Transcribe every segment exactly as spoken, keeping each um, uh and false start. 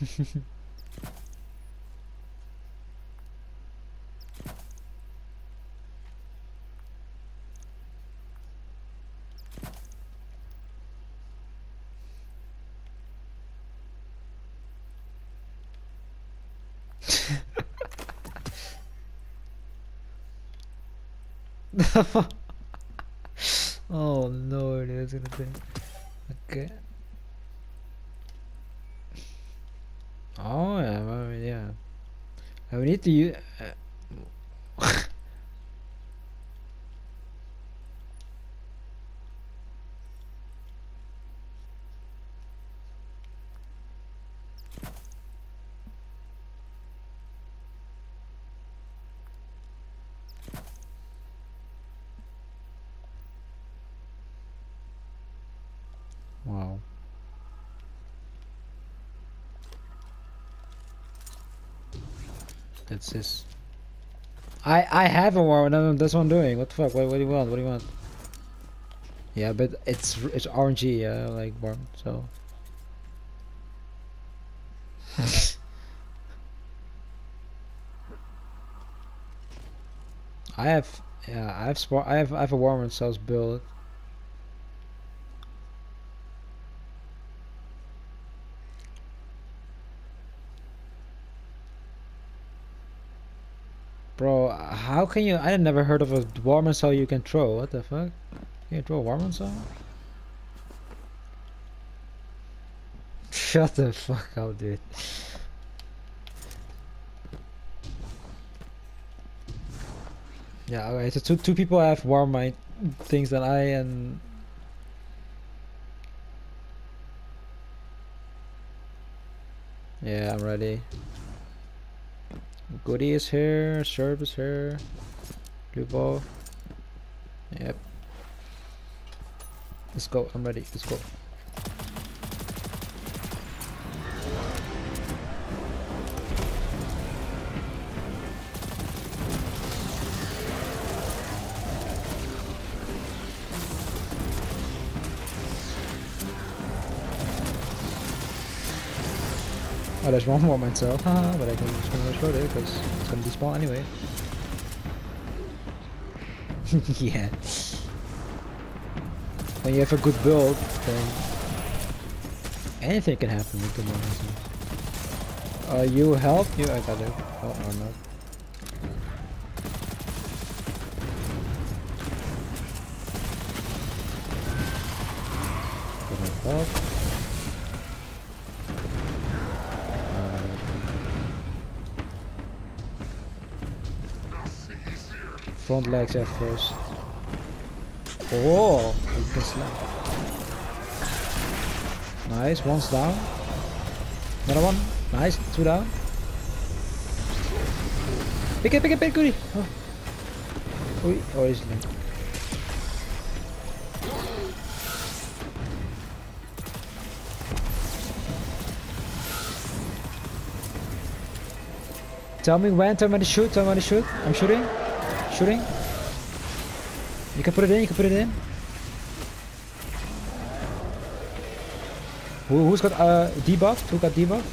Oh no, that's gonna be okay. Oh yeah, well, yeah. I we need to use. Uh, wow. That's this. I I have a war. No, that's what I'm doing. What the fuck? What, what do you want? What do you want? Yeah, but it's it's R N G. Yeah, like war. So. I have yeah. I have spot. I have I have a warmer cells built. Bro, how can you? I never heard of a warmer cell you can throw. What the fuck? Can you throw a warmer cell? Shut the fuck up, dude. Yeah, okay, so two two people have warm things than I and yeah, I'm ready. Goody is here, Serb is here, blue ball. Yep. Let's go, I'm ready, let's go. Oh, there's one more myself, haha, but I can just gonna throw it because it's gonna despawn anyway. Yeah. When you have a good build, then anything can happen with the monster. Uh, you help? You, I got it. Oh, or not. Good help. Front legs at first. Oh, you can slam. Nice, one's down. Another one. Nice, two down. Pick it, pick it, pick it, goody. Oh, Oei. Oh, is it? Tell me when, tell me when to shoot, tell me when to shoot. I'm shooting. Shooting. You can put it in, you can put it in. Who, who's got uh, debuff? Who got debuff?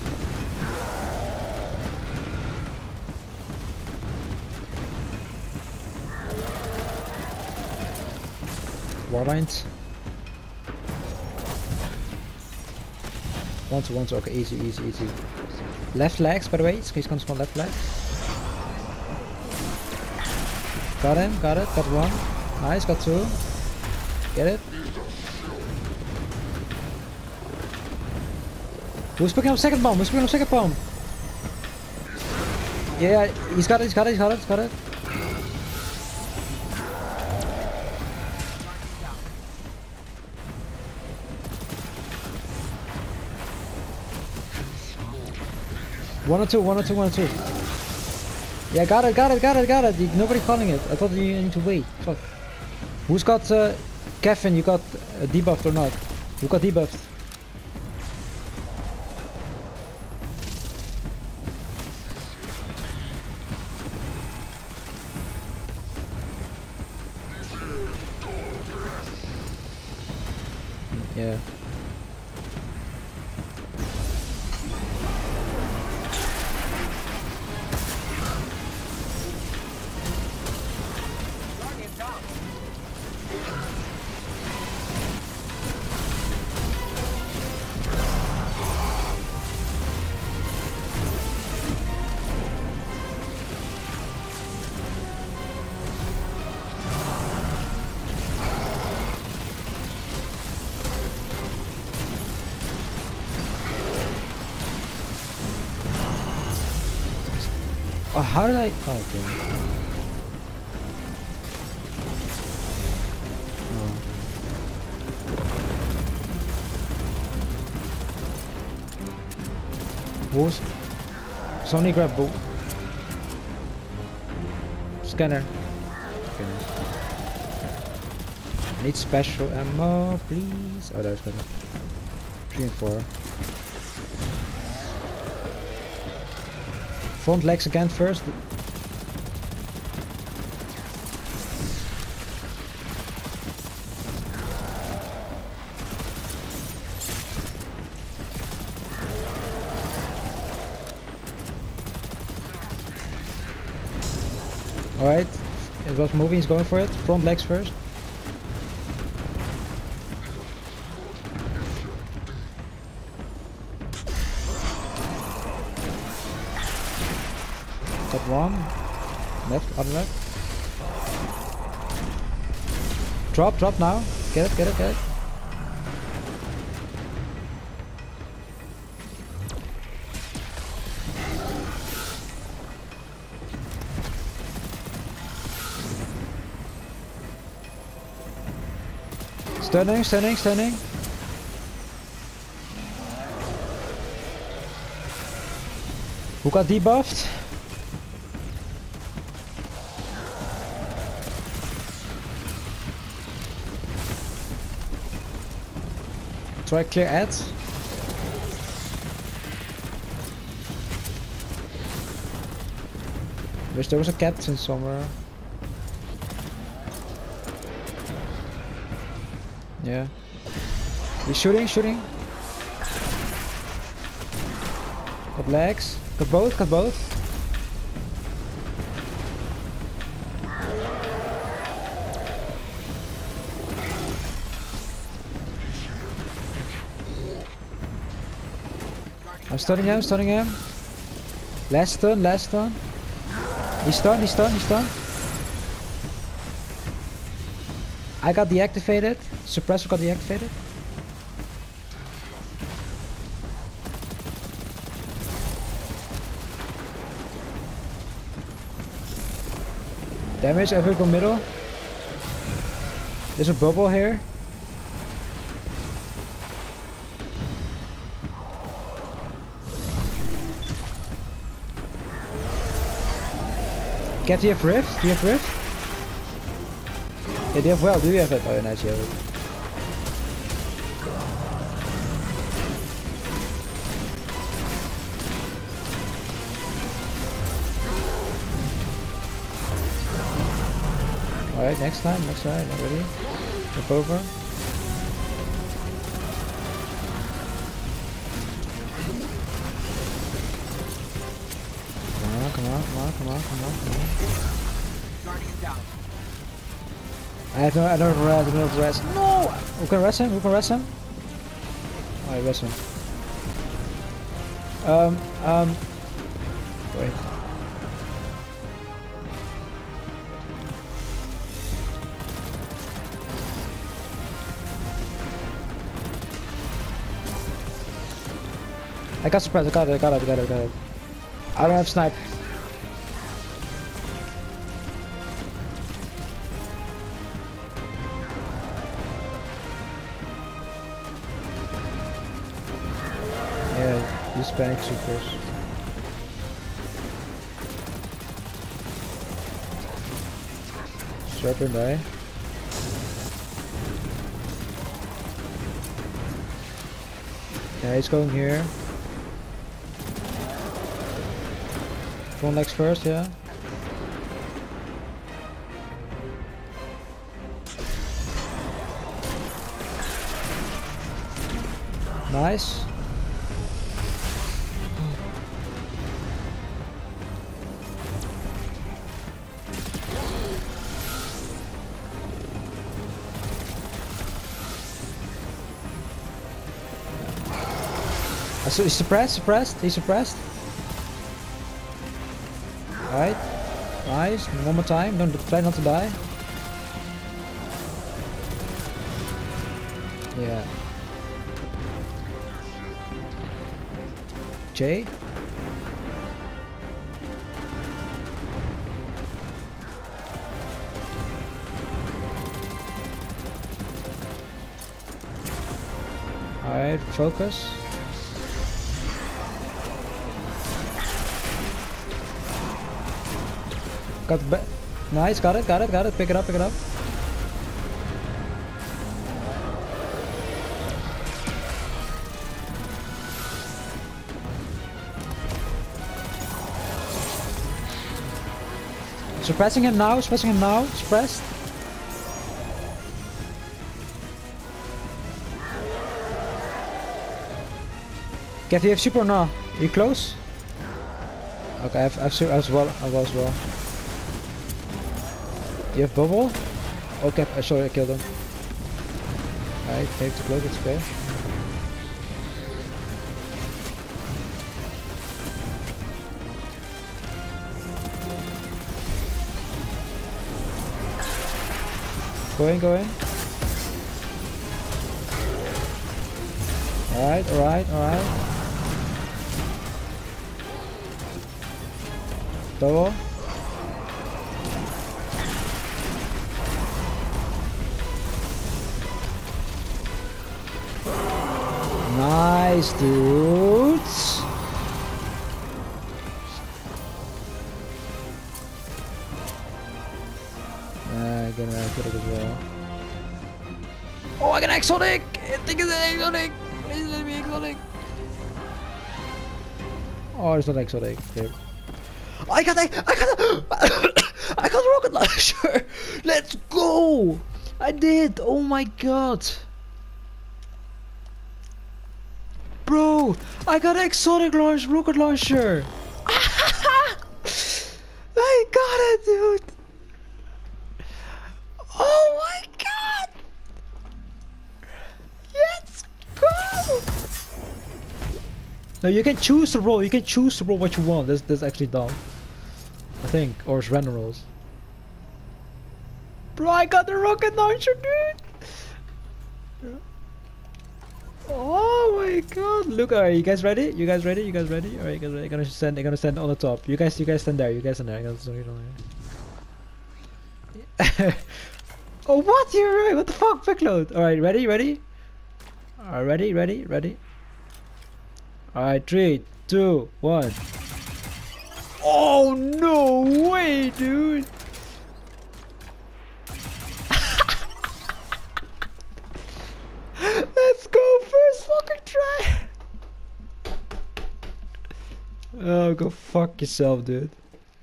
Warbind. One to one to, okay, easy, easy, easy. Left legs, by the way, he's gonna spawn left leg. Got him, got it, got one. Nice, got two. Get it. Who's picking up second bomb? Who's picking up second bomb? Yeah, he's got it, he's got it, he's got it, he's got it. One or two, one or two, one or two. Yeah, got it, got it, got it, got it. Nobody calling it. I thought you need to wait. Fuck. Who's got uh, Kevin? You got uh, debuffed or not? Who got debuffed? Yeah. Oh, how did I? Oh, okay. Who's Sony grab boot? Scanner. Scanner. I need special ammo, please. Oh, there's better. Three and four. Front legs again first. Alright, it was moving, he's going for it. Front legs first. Top one. Left, other left. Drop, drop now. Get it, get it, get it. Stunning, stunning, stunning. Who got debuffed? Try clear ads. Wish there was a captain somewhere. Yeah. He's shooting, shooting. Got legs. Got both, got both. I'm stunning him, stunning him. Last stun, last stun. He's stunned, he's stunned, he's stunned. I got deactivated. Suppressor got deactivated. Damage, every go middle. There's a bubble here. Get, do you have rift? Do you have rift? Yeah, do you have well? Do you have it? Oh, yeah, nice, you have it. Alright, next time, next time, not ready. Jump over. Come on, come on, come on, come on, come on, come on. I have no, I don't have res, I don't have res. No! Who can rest him? Who can rest him? Oh, I rest him. Um, um. Wait. I got surprised, I got it, I got it, I got it, I got it. I don't have snipe. Yeah, these panic supers. Serpent die. Yeah, he's going here. Front legs first, yeah. Nice. So he's suppressed, suppressed, he's suppressed. Alright. Nice. One more time. Don't try not to die. Yeah. J. Alright, focus. Got ba- nice, got it, got it, got it. Pick it up, pick it up. Suppressing him now, suppressing him now, suppressed. Kev, you have super or no? Are you close? Okay, I have, I have super as well, I was well. You have bubble? Okay, uh, sorry, I killed him. Alright, take the cloak, it's okay. Go in, go in. Alright, alright, alright. Double. Nice, dudes. Uh, gonna get it as well. Oh, I got exotic! I think it's an exotic! Please let me exotic! Oh, it's not exotic. Okay. I got a, I got a, I got a rocket launcher! Let's go! I did! Oh my god! Bro! I got an exotic launch rocket launcher! I got it, dude! Oh my god! Let's go! No, you can choose to roll. You can choose to roll what you want. That's that's actually dumb. I think, or it's random rolls. Bro, I got the rocket launcher, dude. Oh my god! Look, alright, you guys ready? You guys ready? You guys ready? Alright, you guys ready? I'm gonna stand. I'm gonna stand on the top. You guys, you guys stand there. You guys stand there. I gotta stand there. Oh, what? You're right. What the fuck? Backload. Alright, ready? Ready? Alright, ready? Ready? Ready? Alright, three, two, one. Oh, no way, dude! Let's go, first fucking try! Oh, go fuck yourself, dude.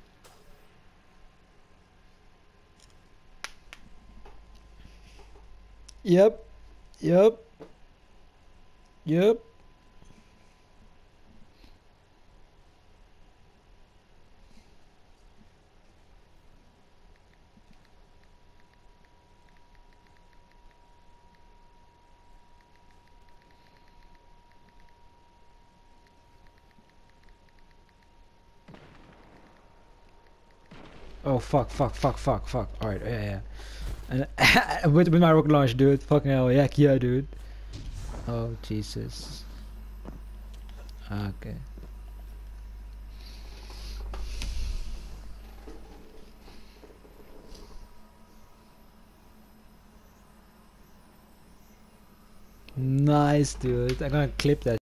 Yep. Yep. Yep. Oh fuck, fuck, fuck, fuck, fuck. Alright, yeah, yeah. And with, with my rocket launch, dude. Fucking hell, yeah, yeah, dude. Oh Jesus. Okay. Nice, dude. I'm gonna clip that.